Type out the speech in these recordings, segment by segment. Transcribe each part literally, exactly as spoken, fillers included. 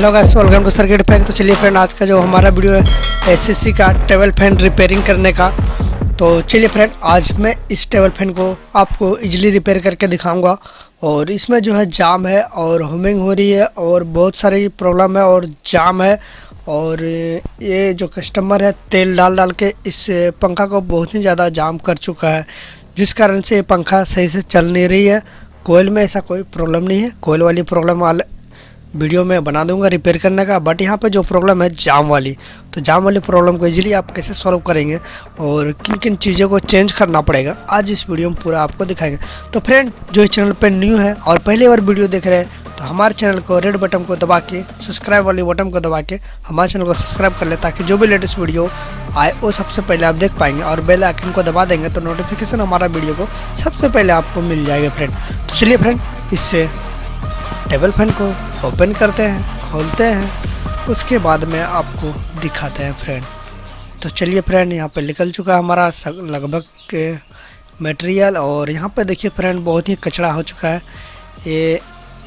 Hello guys, welcome to circuit fact. तो चलिए friend, आज का जो हमारा वीडियो है एसएससी का टेबल फैन रिपेयरिंग करने का। तो चलिए फ्रेंड, आज मैं इस टेबल फैन को आपको इजीली रिपेयर करके दिखाऊंगा। और इसमें जो है जाम है और हुमिंग हो रही है और बहुत सारी प्रॉब्लम है और जाम है। और ये जो कस्टमर है तेल डाल डाल के इस पंखा को बहुत ही ज़्यादा जाम कर चुका है, जिस कारण से ये पंखा सही से चल नहीं रही है। कोयल में ऐसा कोई प्रॉब्लम नहीं है, कोयल वाली प्रॉब्लम वाले वीडियो में बना दूंगा रिपेयर करने का। बट यहाँ पे जो प्रॉब्लम है जाम वाली, तो जाम वाली प्रॉब्लम को इजीली आप कैसे सॉल्व करेंगे और किन किन चीज़ों को चेंज करना पड़ेगा, आज इस वीडियो में पूरा आपको दिखाएंगे। तो फ्रेंड, जो इस चैनल पे न्यू है और पहली बार वीडियो देख रहे हैं तो हमारे चैनल को रेड बटन को दबा के, सब्सक्राइब वाली बटन को दबा के हमारे चैनल को सब्सक्राइब कर ले, ताकि जो भी लेटेस्ट वीडियो आए वो सबसे पहले आप देख पाएंगे। और बेल आइकन को दबा देंगे तो नोटिफिकेशन हमारा वीडियो को सबसे पहले आपको मिल जाएगा फ्रेंड। तो चलिए फ्रेंड, इससे टेबल फैन को ओपन करते हैं, खोलते हैं, उसके बाद में आपको दिखाते हैं फ्रेंड। तो चलिए फ्रेंड, यहाँ पे निकल चुका है हमारा लगभग के मटेरियल। और यहाँ पे देखिए फ्रेंड, बहुत ही कचरा हो चुका है। ये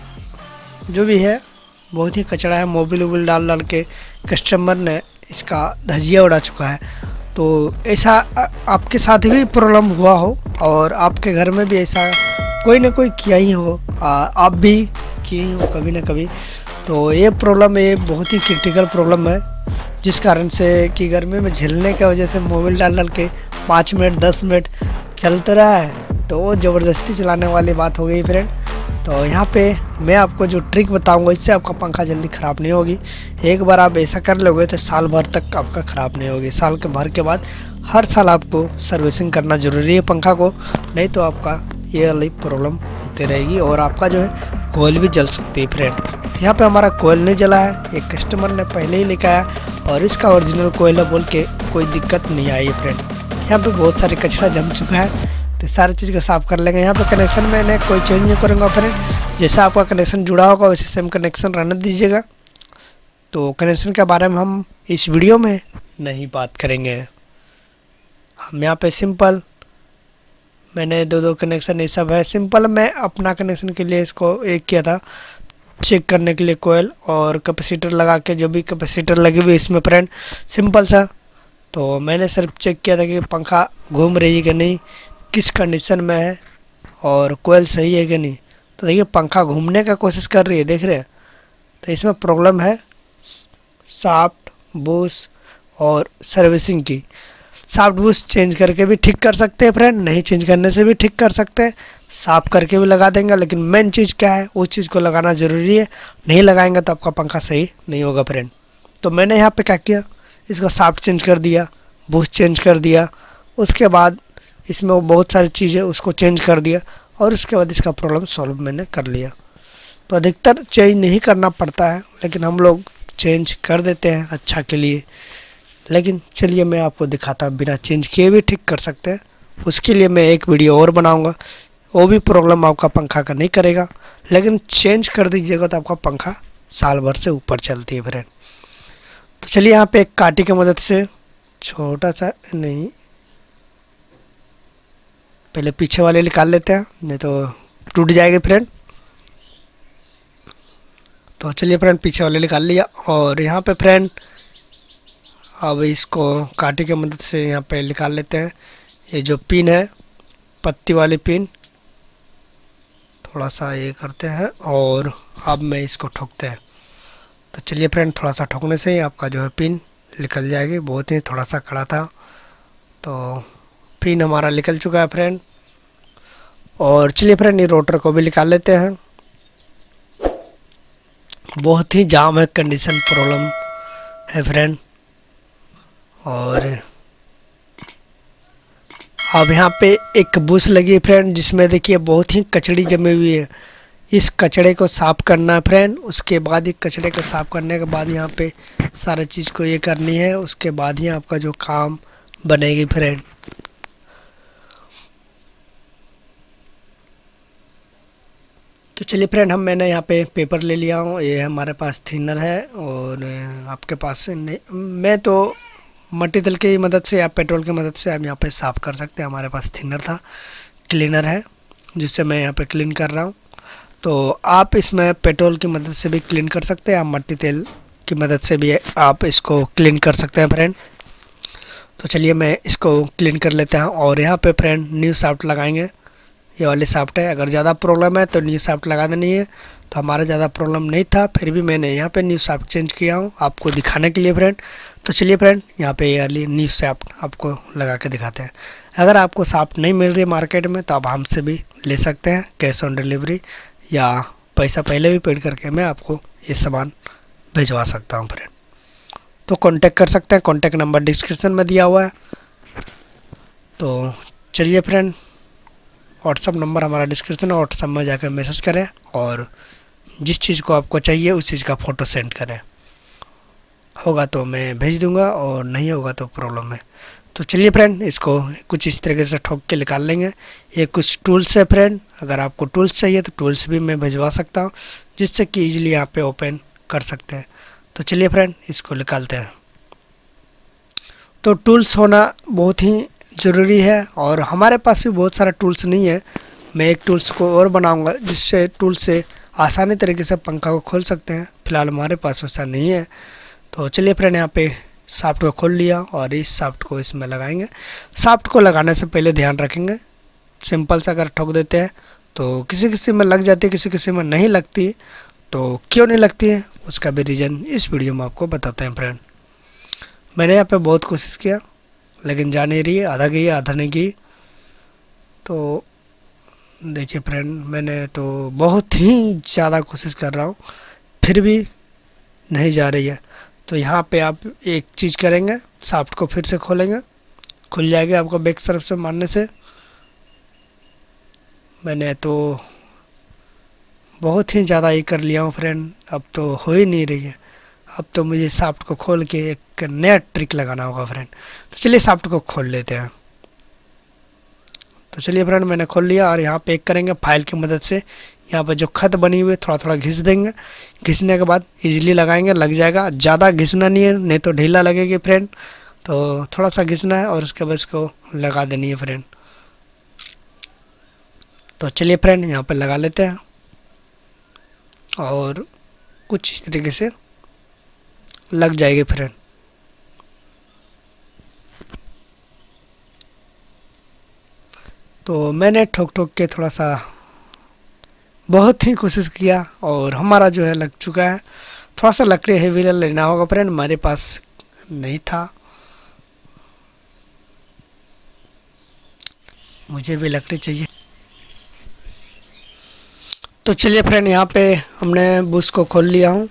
जो भी है बहुत ही कचरा है, मोबिल वोबिल डाल डाल के कस्टमर ने इसका धजिया उड़ा चुका है। तो ऐसा आपके साथ भी प्रॉब्लम हुआ हो और आपके घर में भी ऐसा कोई ना कोई किया ही हो, आ, आप भी किए हो कभी ना कभी। तो ये प्रॉब्लम ये बहुत ही क्रिटिकल प्रॉब्लम है, जिस कारण से कि गर्मी में झेलने की वजह से मोबाइल डाल डाल के पाँच मिनट दस मिनट चलता रहा है, तो वो ज़बरदस्ती चलाने वाली बात हो गई फ्रेंड। तो यहाँ पे मैं आपको जो ट्रिक बताऊंगा, इससे आपका पंखा जल्दी ख़राब नहीं होगी। एक बार आप ऐसा कर लोगे तो साल भर तक आपका ख़राब नहीं होगी। साल के भर के बाद हर साल आपको सर्विसिंग करना ज़रूरी है पंखा को, नहीं तो आपका ये वाली प्रॉब्लम होती रहेगी और आपका जो है कोयल भी जल सकती है फ्रेंड। यहाँ पे हमारा कोयल नहीं जला है, एक कस्टमर ने पहले ही लिखा है और इसका ओरिजिनल कोयल है बोल के कोई दिक्कत नहीं आई है फ्रेंड। यहाँ पे बहुत सारे कचरा जम चुका है, तो सारी चीज़ को साफ़ कर लेंगे। यहाँ पे कनेक्शन मैंने कोई चेंज नहीं करूँगा फ्रेंड, जैसा आपका कनेक्शन जुड़ा होगा वैसे सेम कनेक्शन रहने दीजिएगा। तो कनेक्शन के बारे में हम इस वीडियो में नहीं बात करेंगे। हम यहाँ पे सिंपल, मैंने दो दो कनेक्शन ये सब है सिंपल। मैं अपना कनेक्शन के लिए इसको एक किया था चेक करने के लिए, कोयल और कैपेसिटर लगा के, जो भी कैपेसिटर लगी हुई इसमें फ्रेंड सिंपल सा। तो मैंने सिर्फ चेक किया था कि पंखा घूम रही है कि नहीं, किस कंडीशन में है और कोयल सही है कि नहीं। तो देखिए पंखा घूमने का कोशिश कर रही है, देख रहे हैं। तो इसमें प्रॉब्लम है शाफ्ट बूश और सर्विसिंग की। शाफ्ट बूश चेंज करके भी ठीक कर सकते हैं फ्रेंड, नहीं चेंज करने से भी ठीक कर सकते हैं, साफ करके भी लगा देंगे। लेकिन मेन चीज़ क्या है, उस चीज़ को लगाना ज़रूरी है। नहीं लगाएंगे तो आपका पंखा सही नहीं होगा फ्रेंड। तो मैंने यहाँ पे क्या किया, इसका शाफ्ट चेंज कर दिया, बूश चेंज कर दिया, उसके बाद इसमें वो बहुत सारी चीज़ें उसको चेंज कर दिया और उसके बाद इसका प्रॉब्लम सॉल्व मैंने कर लिया। तो अधिकतर चेंज नहीं करना पड़ता है, लेकिन हम लोग चेंज कर देते हैं अच्छा के लिए। लेकिन चलिए मैं आपको दिखाता हूँ, बिना चेंज किए भी ठीक कर सकते हैं। उसके लिए मैं एक वीडियो और बनाऊंगा, वो भी प्रॉब्लम आपका पंखा का नहीं करेगा, लेकिन चेंज कर दीजिएगा तो आपका पंखा साल भर से ऊपर चलती है फ्रेंड। तो चलिए यहाँ पे एक कांटे की मदद से छोटा सा, नहीं पहले पीछे वाले निकाल लेते हैं, नहीं तो टूट जाएगी फ्रेंड। तो चलिए फ्रेंड, पीछे वाले निकाल लिया। और यहाँ पे फ्रेंड अब इसको कांटे की मदद से यहाँ पे निकाल लेते हैं। ये जो पिन है, पत्ती वाली पिन, थोड़ा सा ये करते हैं और अब मैं इसको ठोकते हैं। तो चलिए फ्रेंड, थोड़ा सा ठोकने से ही आपका जो है पिन निकल जाएगी। बहुत ही थोड़ा सा कड़ा था, तो पिन हमारा निकल चुका है फ्रेंड। और चलिए फ्रेंड, ये रोटर को भी निकाल लेते हैं। बहुत ही जाम है, कंडीशन प्रॉब्लम है फ्रेंड। और अब यहाँ पे एक बूश लगी है फ्रेंड, जिसमें देखिए बहुत ही कचड़ी जमी हुई है। इस कचड़े को साफ़ करना है फ्रेंड। उसके बाद ही कचड़े को साफ़ करने के बाद यहाँ पे सारे चीज़ को ये करनी है, उसके बाद ही आपका जो काम बनेगी फ्रेंड। तो चलिए फ्रेंड, हम मैंने यहाँ पे पेपर ले लिया हूँ, ये हमारे पास थिनर है और आपके पास नहीं, मैं तो मट्टी तेल की मदद से या पेट्रोल की मदद से आप यहाँ पे साफ़ कर सकते हैं। हमारे पास थिनर था, क्लीनर है, जिससे मैं यहाँ पे क्लीन कर रहा हूँ। तो आप इसमें पेट्रोल की मदद से भी क्लीन कर सकते हैं, आप मट्टी तेल की मदद से भी आप इसको क्लीन कर सकते हैं फ्रेंड। तो चलिए मैं इसको क्लीन कर लेते हैं और यहाँ पे फ्रेंड न्यू शाफ्ट लगाएंगे। ये वाली शाफ्ट है, अगर ज़्यादा प्रॉब्लम है तो न्यू शाफ्ट लगा देनी है। तो हमारा ज़्यादा प्रॉब्लम नहीं था, फिर भी मैंने यहाँ पे न्यू शाफ्ट चेंज किया हूँ आपको दिखाने के लिए फ्रेंड। तो चलिए फ्रेंड यहाँ पे ये वाली न्यू शाफ्ट आपको लगा के दिखाते हैं। अगर आपको शाफ्ट नहीं मिल रही है मार्केट में तो आप हमसे भी ले सकते हैं कैश ऑन डिलीवरी, या पैसा पहले भी पेड करके मैं आपको ये सामान भिजवा सकता हूँ फ्रेंड। तो कांटेक्ट कर सकते हैं, कांटेक्ट नंबर डिस्क्रिप्शन में दिया हुआ है। तो चलिए फ्रेंड व्हाट्सअप नंबर हमारा डिस्क्रिप्शन है, व्हाट्सअप में जाकर मैसेज करें और जिस चीज़ को आपको चाहिए उस चीज़ का फ़ोटो सेंड करें। होगा तो मैं भेज दूंगा और नहीं होगा तो प्रॉब्लम है। तो चलिए फ्रेंड इसको कुछ इस तरीके से ठोक के निकाल लेंगे। ये कुछ टूल्स है फ्रेंड, अगर आपको टूल्स चाहिए तो टूल्स भी मैं भिजवा सकता हूँ, जिससे कि ईजिली यहाँ पे ओपन कर सकते हैं। तो चलिए फ्रेंड इसको निकालते हैं। तो टूल्स होना बहुत ही ज़रूरी है और हमारे पास भी बहुत सारा टूल्स नहीं है। मैं एक टूल्स को और बनाऊंगा जिससे टूल से आसानी तरीके से पंखा को खोल सकते हैं, फिलहाल हमारे पास वैसा नहीं है। तो चलिए फ्रेंड यहाँ पे शाफ्ट को खोल लिया और इस शाफ्ट को इसमें लगाएंगे। शाफ्ट को लगाने से पहले ध्यान रखेंगे, सिंपल सा अगर ठोक देते हैं तो किसी किसी में लग जाती है, किसी किसी में नहीं लगती। तो क्यों नहीं लगती है उसका भी रीज़न इस वीडियो में आपको बताते हैं फ्रेंड। मैंने यहाँ पे बहुत कोशिश किया लेकिन जा नहीं रही, आधा गई आधा नहीं गई। तो देखिए फ्रेंड मैंने तो बहुत ही ज़्यादा कोशिश कर रहा हूँ फिर भी नहीं जा रही है। तो यहाँ पे आप एक चीज़ करेंगे, शाफ्ट को फिर से खोलेंगे, खुल जाएगी आपको बैक तरफ से मारने से। मैंने तो बहुत ही ज़्यादा ये कर लिया हूँ फ्रेंड, अब तो हो ही नहीं रही है। अब तो मुझे शाफ्ट को खोल के एक नया ट्रिक लगाना होगा फ्रेंड। तो चलिए शाफ्ट को खोल लेते हैं। तो चलिए फ्रेंड मैंने खोल लिया और यहाँ पे एक करेंगे फाइल की मदद से, यहाँ पर जो खत बनी हुई है थोड़ा थोड़ा घिस देंगे। घिसने के बाद इजीली लगाएंगे, लग जाएगा। ज़्यादा घिसना नहीं है नहीं तो ढीला लगेगी फ्रेंड। तो थोड़ा सा घिसना है और उसके बाद इसको लगा देनी है फ्रेंड। तो चलिए फ्रेंड यहाँ पर लगा लेते हैं और कुछ इस तरीके से लग जाएगी फ्रेंड। तो मैंने ठोक ठोक के थोड़ा सा बहुत ही कोशिश किया और हमारा जो है लग चुका है। थोड़ा सा लकड़ी हेवी लेना होगा फ्रेंड, हमारे पास नहीं था। मुझे भी लकड़ी चाहिए। तो चलिए फ्रेंड यहाँ पे हमने बुश को खोल लिया हूँ।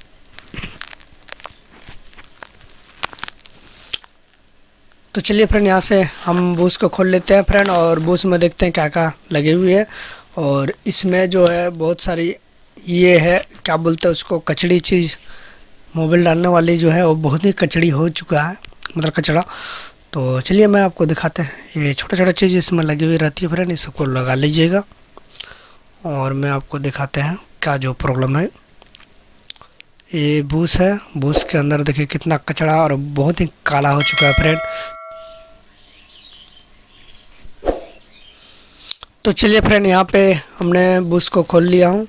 तो चलिए फ्रेंड यहाँ से हम बुश को खोल लेते हैं फ्रेंड और बुश में देखते हैं क्या क्या लगे हुए है। और इसमें जो है बहुत सारी ये है क्या बोलते हैं उसको, कचड़ी चीज़ मोबिल डालने वाली जो है वो बहुत ही कचड़ी हो चुका है, मतलब कचड़ा। तो चलिए मैं आपको दिखाते हैं, ये छोटा छोटा चीज़ इसमें लगी हुई रहती है फ्रेंड, इसको लगा लीजिएगा और मैं आपको दिखाते हैं क्या जो प्रॉब्लम है। ये बूस है, बूस के अंदर देखिए कितना कचड़ा और बहुत ही काला हो चुका है फ्रेंड। तो चलिए फ्रेंड यहाँ पे हमने बूस को खोल लिया हूँ।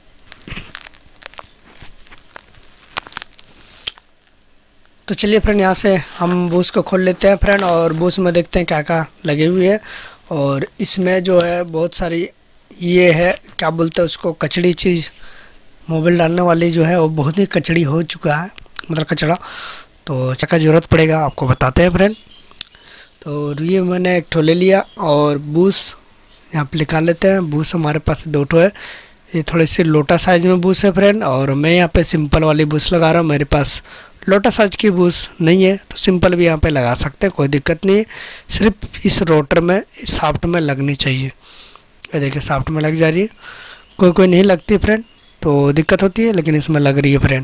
तो चलिए फ्रेंड यहाँ से हम बूस को खोल लेते हैं फ्रेंड और बूस में देखते हैं क्या क्या लगे हुए है। और इसमें जो है बहुत सारी ये है क्या बोलते हैं उसको, कचड़ी चीज़ मोबिल डालने वाली जो है वो बहुत ही कचड़ी हो चुका है, मतलब कचड़ा। तो क्या ज़रूरत पड़ेगा आपको बताते हैं फ्रेंड। तो ये मैंने एक ठो ले लिया और बूस यहाँ पे निकाल लेते हैं। बूस हमारे पास दो ठो है, ये थोड़ी सी लोटा साइज में बूस है फ्रेंड और मैं यहाँ पे सिंपल वाली बूस लगा रहा हूँ। मेरे पास लोटा साइज की बूस नहीं है तो सिंपल भी यहाँ पे लगा सकते हैं, कोई दिक्कत नहीं है। सिर्फ इस रोटर में, इस शाफ्ट में लगनी चाहिए। ये देखिए शाफ्ट में लग जा रही है, कोई कोई नहीं लगती फ्रेंड तो दिक्कत होती है, लेकिन इसमें लग रही है फ्रेंड।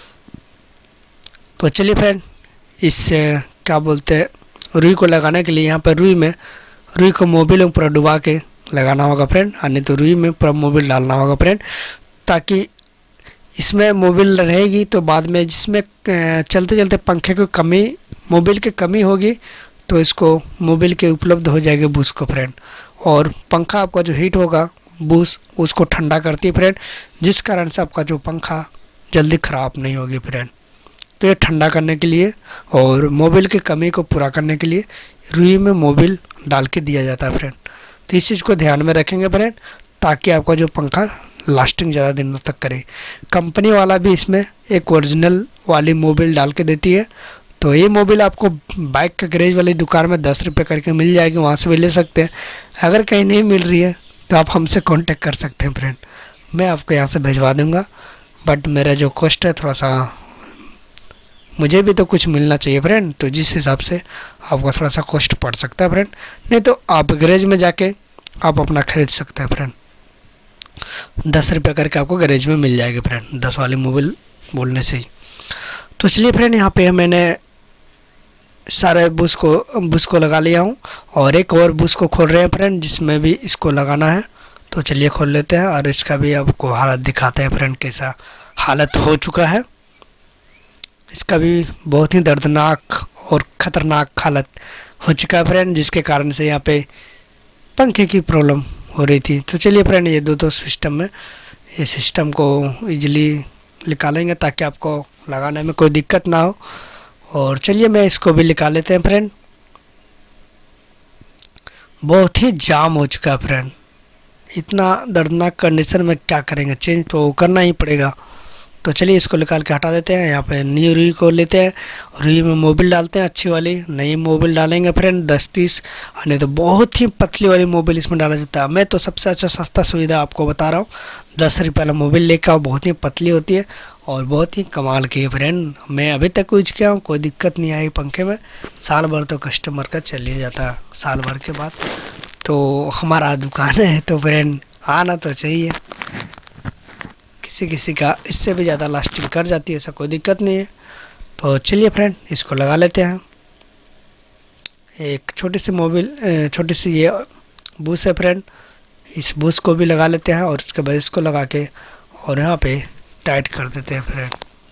तो चलिए फ्रेंड इस क्या बोलते हैं रुई को लगाने के लिए यहाँ पर रुई में रुई को मोबिल में पूरा डुबा के लगाना होगा फ्रेंड, नहीं तो रुई में पूरा मोबिल डालना होगा फ्रेंड, ताकि इसमें मोबिल रहेगी तो बाद में जिसमें चलते चलते पंखे की कमी, मोबिल की कमी होगी तो इसको मोबिल के उपलब्ध हो जाएगी बूस को फ्रेंड। और पंखा आपका जो हीट होगा बूस्ट उसको ठंडा करती है फ्रेंड, जिस कारण से आपका जो पंखा जल्दी ख़राब नहीं होगी फ्रेंड। तो ये ठंडा करने के लिए और मोबिल की कमी को पूरा करने के लिए रुई में मोबिल डाल के दिया जाता है फ्रेंड। तो इस चीज़ को ध्यान में रखेंगे फ्रेंड, ताकि आपका जो पंखा लास्टिंग ज़्यादा दिनों तक करे। कंपनी वाला भी इसमें एक ओरिजिनल वाली मोबिल डाल के देती है। तो ये मोबिल आपको बाइक के गैरेज वाली दुकान में दस रुपये करके मिल जाएगी, वहाँ से भी ले सकते हैं। अगर कहीं नहीं मिल रही है तो आप हमसे कांटेक्ट कर सकते हैं फ्रेंड, मैं आपको यहाँ से भिजवा दूँगा। बट मेरा जो कॉस्ट है थोड़ा सा, मुझे भी तो कुछ मिलना चाहिए फ्रेंड, तो जिस हिसाब से आपको थोड़ा सा कॉस्ट पड़ सकता है फ्रेंड। नहीं तो आप गैरेज में जाके आप अपना खरीद सकते हैं फ्रेंड, दस रुपये करके आपको गैरेज में मिल जाएगी फ्रेंड, दस वाली मोबिल बोलने से ही। तो चलिए फ्रेंड, यहाँ पे मैंने सारे बुश को बुश को लगा लिया हूँ और एक और बुश को खोल रहे हैं फ्रेंड, जिसमें भी इसको लगाना है। तो चलिए खोल लेते हैं और इसका भी आपको हालत दिखाते हैं फ्रेंड, कैसा हालत हो चुका है इसका भी। बहुत ही दर्दनाक और ख़तरनाक हालत हो चुका है फ्रेंड, जिसके कारण से यहाँ पे पंखे की प्रॉब्लम हो रही थी। तो चलिए फ्रेंड, ये दो दो सिस्टम में ये सिस्टम को इजीली निकालेंगे ताकि आपको लगाने में कोई दिक्कत ना हो। और चलिए मैं इसको भी निकाल लेते हैं फ्रेंड। बहुत ही जाम हो चुका है फ्रेंड, इतना दर्दनाक कंडीशन में क्या करेंगे, चेंज तो करना ही पड़ेगा। तो चलिए इसको निकाल के हटा देते हैं। यहाँ पे न्यू रुई को लेते हैं, रुई में मोबिल डालते हैं, अच्छी वाली नई मोबिल डालेंगे फ्रेंड, दस तीस। नहीं तो बहुत ही पतली वाली मोबिल इसमें डाला जाता है। मैं तो सबसे अच्छा सस्ता सुविधा आपको बता रहा हूँ, दस रुपये वाला मोबिल लेकर आओ, बहुत ही पतली होती है और बहुत ही कमाल की है फ्रेंड। मैं अभी तक यूज किया हूँ, कोई दिक्कत नहीं आई पंखे में। साल भर तो कस्टमर का चल ही जाता है, साल भर के बाद तो हमारा दुकान है, तो फ्रेंड आना तो चाहिए। किसी किसी का इससे भी ज़्यादा लास्टिंग कर जाती है, ऐसा कोई दिक्कत नहीं है। तो चलिए फ्रेंड, इसको लगा लेते हैं। एक छोटी सी मोबिल, छोटी सी ये बूस है फ्रेंड, इस बूस को भी लगा लेते हैं और उसके बाद इसको लगा के और यहाँ पे टाइट कर देते हैं फ्रेंड।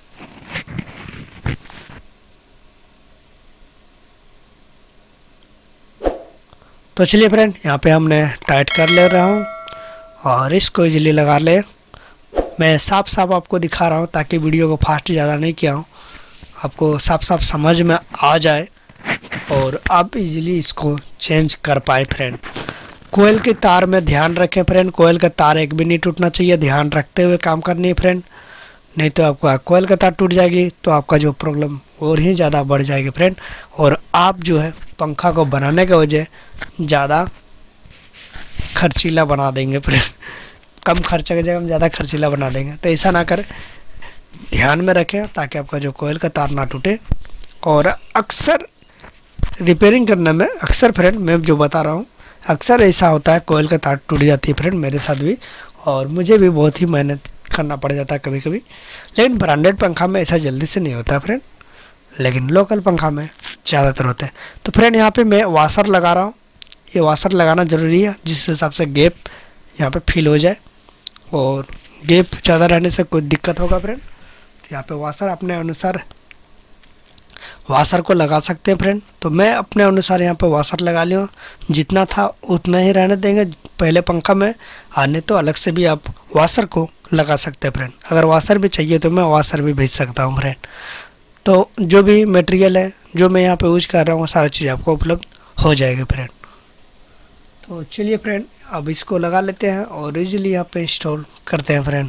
तो चलिए फ्रेंड, यहाँ पे हमने टाइट कर ले रहा हूँ और इसको इजीली लगा ले। मैं साफ साफ आपको दिखा रहा हूँ ताकि वीडियो को फास्ट ज़्यादा नहीं किया हूँ, आपको साफ साफ समझ में आ जाए और आप इजीली इसको चेंज कर पाए फ्रेंड। कोयल के तार में ध्यान रखें फ्रेंड, कोयल का तार एक भी नहीं टूटना चाहिए, ध्यान रखते हुए काम करनी है फ्रेंड। नहीं तो आपका कोयल का तार टूट जाएगी तो आपका जो प्रॉब्लम और ही ज़्यादा बढ़ जाएगी फ्रेंड, और आप जो है पंखा को बनाने के वजह ज़्यादा खर्चीला बना देंगे फ्रेंड, कम खर्चा की जगह हम ज़्यादा खर्चीला बना देंगे। तो ऐसा ना करें, ध्यान में रखें ताकि आपका जो कोयल का तार ना टूटे। और अक्सर रिपेयरिंग करने में अक्सर फ्रेंड, मैं जो बता रहा हूँ, अक्सर ऐसा होता है कोयल का तार टूट जाती है फ्रेंड, मेरे साथ भी, और मुझे भी बहुत ही मेहनत करना पड़ जाता है कभी कभी। लेकिन ब्रांडेड पंखा में ऐसा जल्दी से नहीं होता फ्रेंड, लेकिन लोकल पंखा में ज़्यादातर होता है। तो फ्रेंड यहाँ पे मैं वाशर लगा रहा हूँ, ये वाशर लगाना ज़रूरी है जिस हिसाब से गैप यहाँ पे फिल हो जाए, और गैप ज़्यादा रहने से कोई दिक्कत होगा फ्रेंड। तो यहाँ पे वाशर अपने अनुसार वाशर को लगा सकते हैं फ्रेंड। तो मैं अपने अनुसार यहाँ पे वाशर लगा लिया, जितना था उतना ही रहने देंगे पहले पंखा में, आने तो अलग से भी आप वाशर को लगा सकते हैं फ्रेंड। अगर वाशर भी चाहिए तो मैं वाशर भी भेज सकता हूँ फ्रेंड। तो जो भी मटेरियल है जो मैं यहाँ पे यूज कर रहा हूँ, सारी चीज़ आपको उपलब्ध हो जाएगी फ्रेंड। तो चलिए फ्रेंड, अब इसको लगा लेते हैं और इजीली यहाँ पे इंस्टॉल करते हैं फ्रेंड।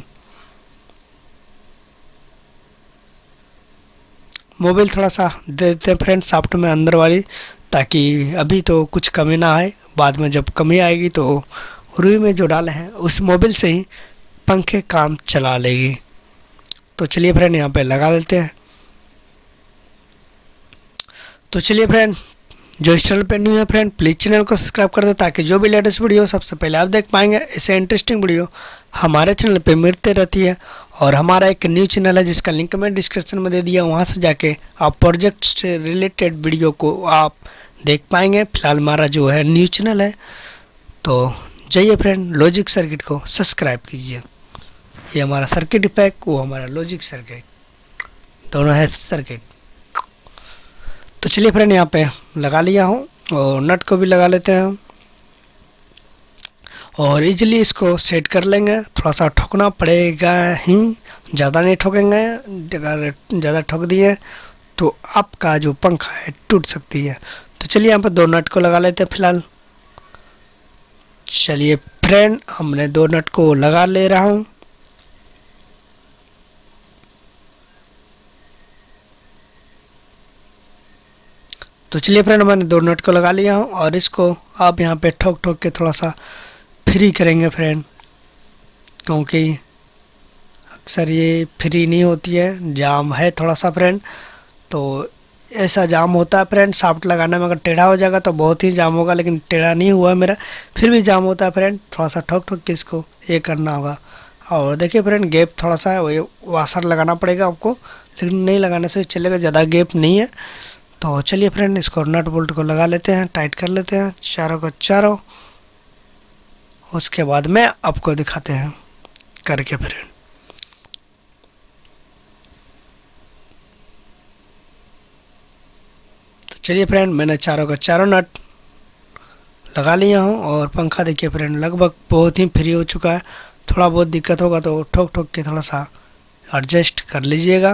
मोबाइल थोड़ा सा दे देते हैं फ्रेंड सॉफ्ट में अंदर वाली, ताकि अभी तो कुछ कमी ना आए, बाद में जब कमी आएगी तो रुई में जो डाले हैं उस मोबाइल से ही पंखे काम चला लेगी। तो चलिए फ्रेंड, यहाँ पे लगा लेते हैं। तो चलिए फ्रेंड, जो इस चैनल पे न्यू है फ्रेंड, प्लीज़ चैनल को सब्सक्राइब कर दे ताकि जो भी लेटेस्ट वीडियो सबसे पहले आप देख पाएंगे। ऐसे इंटरेस्टिंग वीडियो हमारे चैनल पे मिलते रहती है, और हमारा एक न्यू चैनल है जिसका लिंक मैं डिस्क्रिप्शन में दे दिया, वहाँ से जाके आप प्रोजेक्ट से रिलेटेड वीडियो को आप देख पाएंगे। फिलहाल हमारा जो है न्यू चैनल है, तो जाइए फ्रेंड लॉजिक सर्किट को सब्सक्राइब कीजिए। ये हमारा सर्किट पैक, वो हमारा लॉजिक सर्किट, दोनों है सर्किट। तो चलिए फ्रेंड, यहाँ पे लगा लिया हूँ और नट को भी लगा लेते हैं। और इजीली इसको सेट कर लेंगे। थोड़ा सा ठोकना पड़ेगा ही, ज़्यादा नहीं ठोकेंगे, अगर ज़्यादा ठोक दिए तो आपका जो पंखा है टूट सकती है। तो चलिए यहाँ पर दो नट को लगा लेते हैं फिलहाल। चलिए फ्रेंड, हमने दो नट को लगा ले रहा हूँ। तो चलिए फ्रेंड, मैंने दो नट को लगा लिया हूँ और इसको आप यहाँ पे ठोक ठोक के थोड़ा सा फ्री करेंगे फ्रेंड, क्योंकि अक्सर ये फ्री नहीं होती है, जाम है थोड़ा सा फ्रेंड। तो ऐसा जाम होता है फ्रेंड, शाफ्ट लगाने में अगर टेढ़ा हो जाएगा तो बहुत ही जाम होगा, लेकिन टेढ़ा नहीं हुआ मेरा, फिर भी जाम होता है फ्रेंड। थोड़ा सा ठोक ठोक के इसको ये करना होगा। और देखिए फ्रेंड, गैप थोड़ा सा है, वही वाशर लगाना पड़ेगा आपको, लेकिन नहीं लगाने से चलेगा, ज़्यादा गैप नहीं है। तो चलिए फ्रेंड, इसको नट बोल्ट को लगा लेते हैं, टाइट कर लेते हैं चारों को चारों। उसके बाद में आपको दिखाते हैं करके फ्रेंड। तो चलिए फ्रेंड, मैंने चारों का चारों नट लगा लिया हूँ और पंखा देखिए फ्रेंड लगभग बहुत ही फ्री हो चुका है। थोड़ा बहुत दिक्कत होगा तो ठोक ठोक के थोड़ा सा एडजस्ट कर लीजिएगा।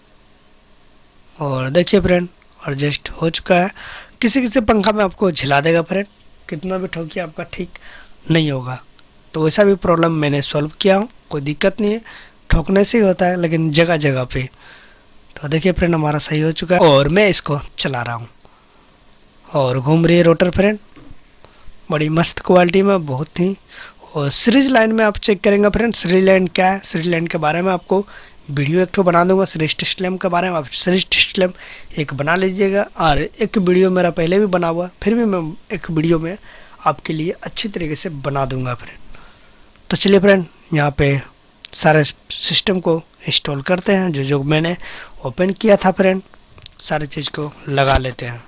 और देखिए फ्रेंड, एडजस्ट हो चुका है। किसी किसी पंखा में आपको झिला देगा फ्रेंड, कितना भी ठोकिए आपका ठीक नहीं होगा। तो ऐसा भी प्रॉब्लम मैंने सॉल्व किया हूँ, कोई दिक्कत नहीं है, ठोकने से ही होता है, लेकिन जगह जगह पे। तो देखिए फ्रेंड, हमारा सही हो चुका है और मैं इसको चला रहा हूँ और घूम रही है रोटर फ्रेंड, बड़ी मस्त क्वालिटी में, बहुत ही। और सीरीज लाइन में आप चेक करेंगे फ्रेंड, सीरीज लाइन क्या है, सीरीज लाइन के बारे में आपको वीडियो एक तो बना दूंगा। सीरीज टेस्ट लैम्प के बारे में आप सीरीज टेस्ट लैम्प एक बना लीजिएगा, और एक वीडियो मेरा पहले भी बना हुआ, फिर भी मैं एक वीडियो में आपके लिए अच्छी तरीके से बना दूंगा फ्रेंड। तो चलिए फ्रेंड, यहाँ पे सारे सिस्टम को इंस्टॉल करते हैं, जो जो मैंने ओपन किया था फ्रेंड, सारी चीज़ को लगा लेते हैं।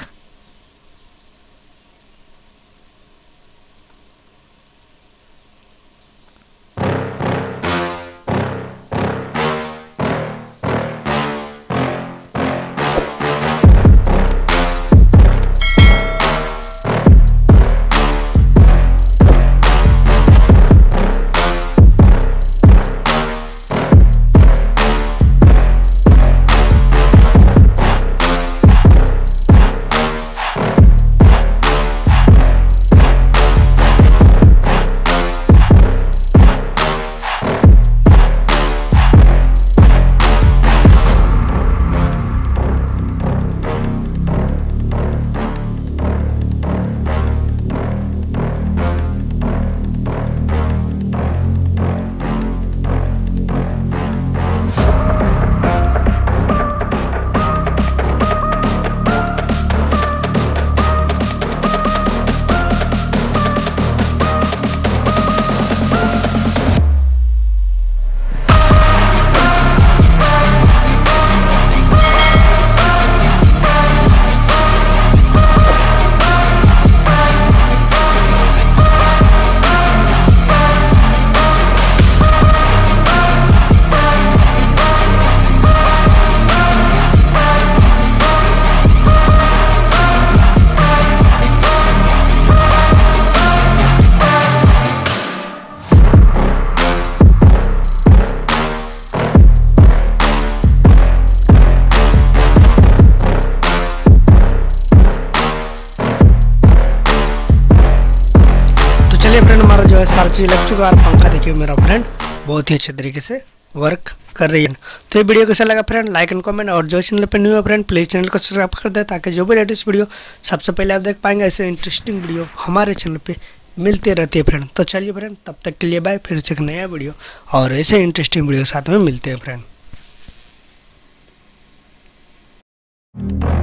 हमारा जो है सारी चीज़ लग चुका है। पंखा देखिए मेरा फ्रेंड बहुत ही अच्छे तरीके से वर्क कर रही है। तो ये वीडियो कैसा लगा फ्रेंड, लाइक एंड कमेंट, और जो चैनल पर न्यू है फ्रेंड प्लीज़ चैनल को सब्सक्राइब कर दे, ताकि जो भी लेटेस्ट वीडियो सबसे पहले आप देख पाएंगे। ऐसे इंटरेस्टिंग वीडियो हमारे चैनल पे मिलती रहती है फ्रेंड। तो चलिए फ्रेंड, तब तक के लिए बाय, फिर से एक नया वीडियो और ऐसे इंटरेस्टिंग वीडियो साथ में मिलते हैं फ्रेंड।